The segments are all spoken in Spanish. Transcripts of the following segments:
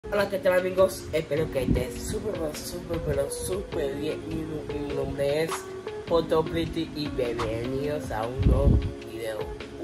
Hola, ¿qué tal amigos? Espero que estés súper bien. Mi nombre es Photo Pretty y bienvenidos a un nuevo video.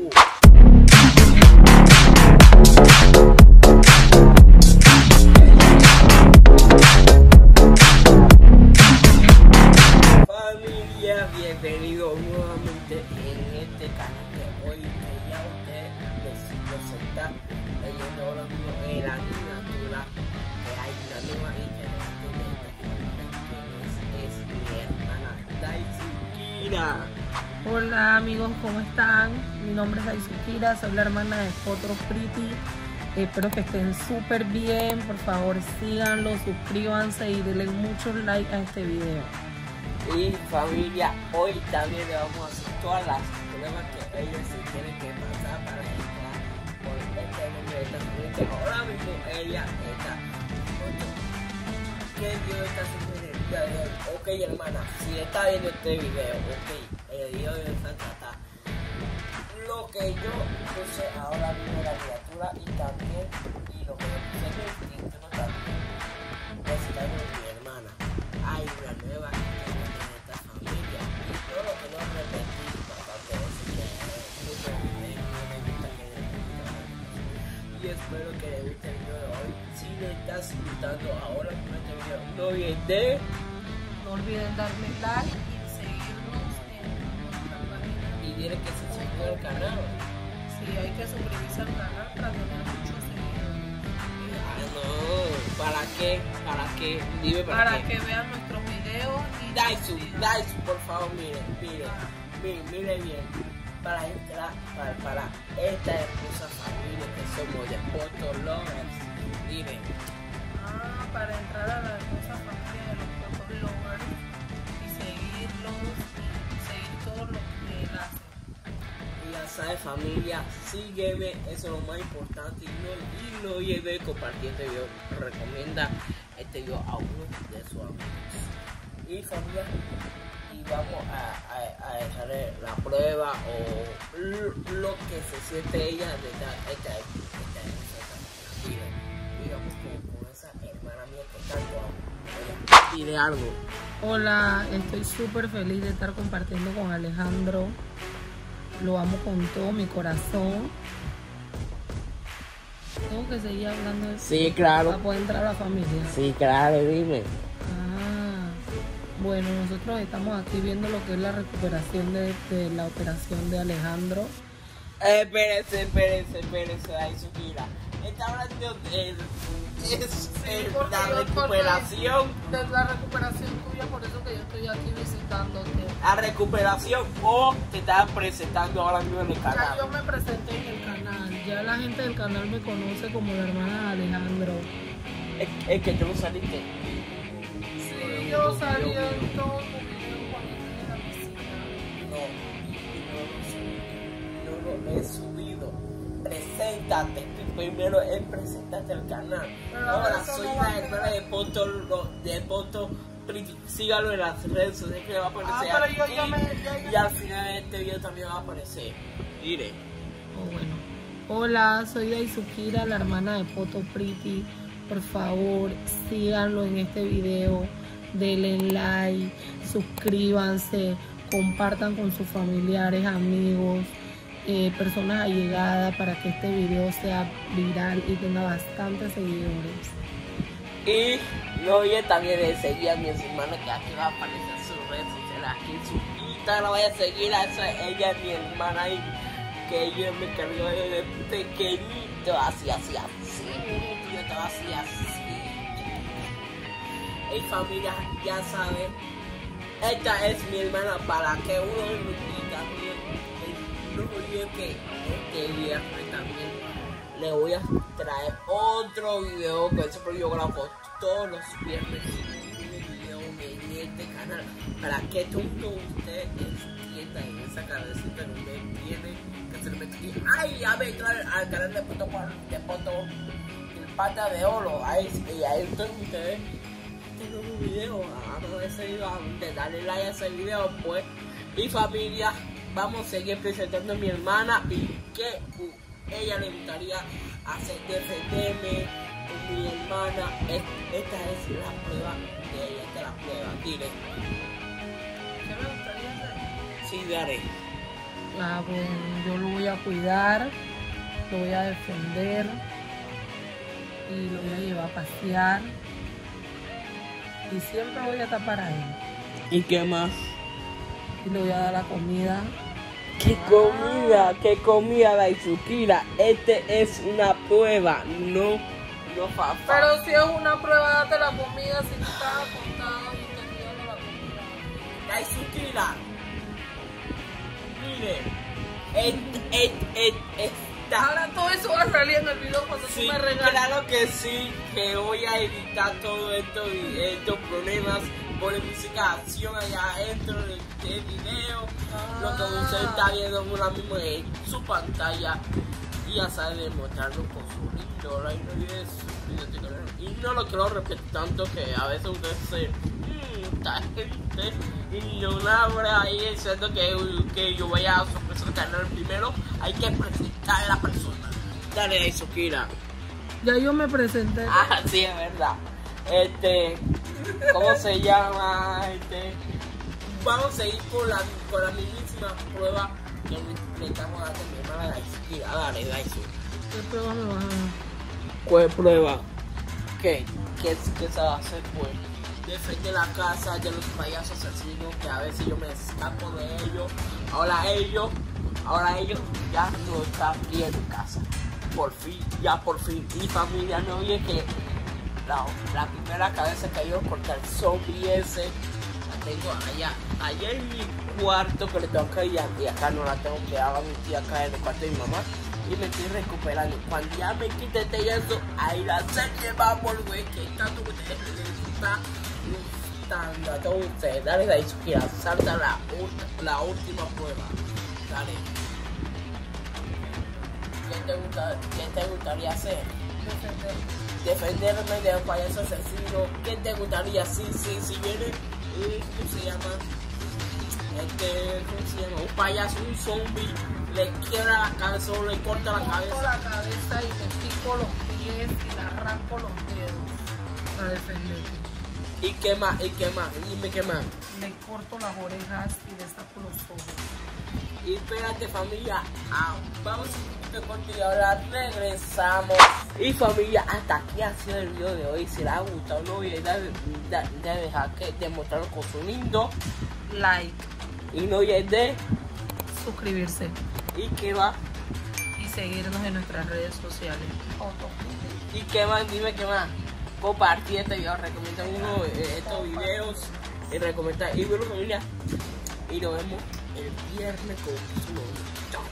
Familia, bienvenido nuevamente en este canal que hoy ya usted nos está leyendo ahora mismo en la miniatura que hay una nueva integrante que es mi hermana Daisukira. Hola amigos, ¿cómo están? Mi nombre es Daisukira, soy la hermana de Photo Pretty. Espero que estén súper bien. Por favor síganlo, suscríbanse y denle muchos likes a este video. Y familia, hoy también le vamos a hacer todas las pruebas que ella se tiene que pasar para entrar por este nombre de esta familia, que ahora mismo ella está. ¿Qué video está haciendo en el día de hoy? Ok, hermana, si está viendo este video, ok, el video de esta trata lo que yo puse ahora mismo en la criatura y también, y lo que yo puse en el título también, está en mi hermana. Hay una nueva y espero que les guste el video de hoy. Si le estás disfrutando ahora con este video, no olviden darle like y seguirnos en nuestra página. Y tienen que se suscriban al canal. Sí, hay que suscribirse al canal para tener muchos seguidores. No, ¿para qué? Dime para qué. Que vean nuestros videos y Daisu, por favor, miren bien. Para entrar para esta hermosa familia que somos de Photo Lovers. Miren. Para entrar a la hermosa familia de los Photo Lovers y seguirlos y seguir todo lo que él hace. Y ya sabes, familia, sígueme, eso es lo más importante. Y no olvides compartir este video. Recomienda este video a uno de sus amigos. Y familia, y vamos a dejarle la prueba o lo que se siente ella de esta y vamos con esa hermana mía que tanto amo. Dile algo. Hola, estoy súper feliz de estar compartiendo con Alejandro. Lo amo con todo mi corazón. Tengo que seguir hablando de eso. Sí, claro. Para poder entrar a la familia. Sí, claro, dime. Bueno, nosotros estamos aquí viendo lo que es la recuperación de la operación de Alejandro. Espérense, Daisukira. Está hablando de la recuperación. De la recuperación tuya, por eso que yo estoy aquí visitándote. La recuperación o te están presentando ahora mismo en el canal. Ya yo me presenté en el canal. Ya la gente del canal me conoce como la hermana de Alejandro. Es que tú no saliste. Yo salí en todo tu video cuando estoy en la piscina. No lo he subido. Preséntate. Primero es presentarte al canal. Ahora soy la hermana de Photo Pretty. Sígalo en las redes sociales que va a aparecer aquí. Y al final de este video también va a aparecer. Mire. Bueno. Hola, soy Daisukira, la hermana de Photo Pretty. Por favor, síganlo en este video. Denle like, suscríbanse, compartan con sus familiares, amigos, personas allegadas para que este video sea viral y tenga bastantes seguidores. Y no olviden también de seguir a mi hermana, que aquí va a aparecer sus redes sociales, aquí en su Instagram. Vaya a seguir a ella es mi hermana ahí, que ella me cargó desde pequeñito, así, yo estaba así. Y familia, ya saben, esta es mi hermana, para que uno y también no olviden que este viernes también le voy a traer otro video, que siempre yo grabo todos los viernes un video en este canal, para que todos ustedes entiendan en esa cabecita donde tienen que se meten aquí. Ay, ya me trae al canal de Photo el pata de oro, ahí todos ustedes un video, vamos a ese video, darle like a ese video pues. Y familia, vamos a seguir presentando a mi hermana y que ella le gustaría hacer defenderme con mi hermana. Esta es la prueba de ella, esta es la prueba. Dile. ¿Qué me gustaría hacer? Sí, daré. Ah, pues yo lo voy a cuidar, lo voy a defender y lo voy a llevar a pasear y siempre voy a tapar a él ¿Y qué más? y le voy a dar la comida. ¿Qué comida, Daisukira? Este es una prueba, no fa. Pero si es una prueba, date la comida si tú estás acostado y te estoy dando la comida. Daisukira, mire, esta. Ahora todo eso va a salir en el video cuando Sí, tú me regales. claro que sí, que voy a editar todo esto y estos problemas por musicación allá adentro del video. Lo que usted está viendo ahora mismo en su pantalla y ya sabe demostrarlo con su lindo like, no olvide suscribirse al canal. Y no lo quiero repetir tanto que a veces usted se esta gente ignorable ahí diciendo que yo voy a sorprender el canal primero. Hay que presentar a la persona. Dale, Daisukira. Ya yo me presenté. Ah, sí, es verdad. ¿Cómo se llama? Vamos a ir con la mismísima prueba que le estamos dando a mi hermana Daisukira. Dale, Daisu. ¿Qué prueba me vas a dar? ¿Cuál prueba? ¿Qué se va a hacer? Pues defender la casa de los payasos asesinos, que a veces yo me escapo de ellos. Ahora ellos ya no están aquí en casa. Por fin. Y familia, no oye que la primera cabeza que yo corté el zombie ese la tengo allá en mi cuarto, que le tengo que ir y acá no la tengo, que haga mi tía acá en el cuarto de mi mamá y me estoy recuperando. Cuando ya me quite este yeso, ahí la serie va a volver, que tanto que ustedes les está gustando a todos ustedes. Dale, Daisukira, salta la última prueba. Dale. ¿Qué te gustaría hacer? Defenderme de un payaso asesino. ¿Qué te gustaría? Si viene, ¿cómo se llama? ¿Cómo se llama? Un payaso, un zombie, le quiebra la cabeza o le corta la cabeza. Corto la cabeza y me pico los pies y le arranco los dedos para defenderte. ¿Y qué más? Dime qué más. Le corto las orejas y le saco los ojos. Y espérate, familia, vamos a corte y ahora regresamos. Y familia, hasta aquí ha sido el video de hoy. Si les ha gustado, no olviden de dejar que demostrarlo con su lindo Like. y no olviden de Suscribirse. y qué más. Y seguirnos en nuestras redes sociales. Y qué más, dime qué más. Compartir este video, recomienda uno de estos videos y recomendar. Y bueno, familia, y nos vemos el viernes con su novio. Chao.